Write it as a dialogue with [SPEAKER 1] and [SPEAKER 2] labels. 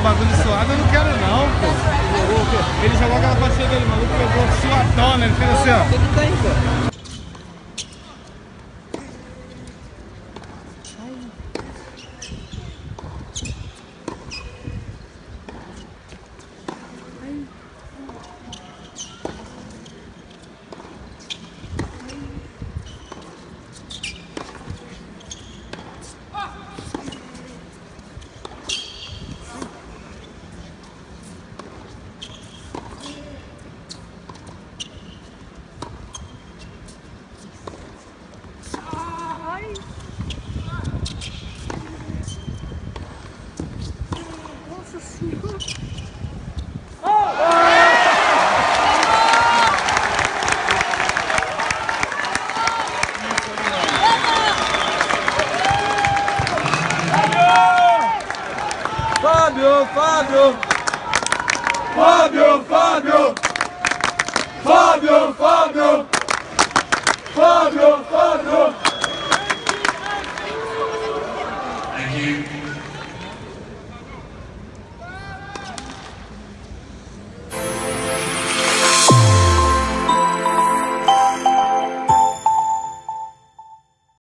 [SPEAKER 1] bagulho suado, eu não quero não, pô. Ele jogou aquela partida dele, maluco, pegou suadona, ele fez assim, ó.
[SPEAKER 2] Ele tá indo.
[SPEAKER 3] Nossa senhora.
[SPEAKER 2] Fábio!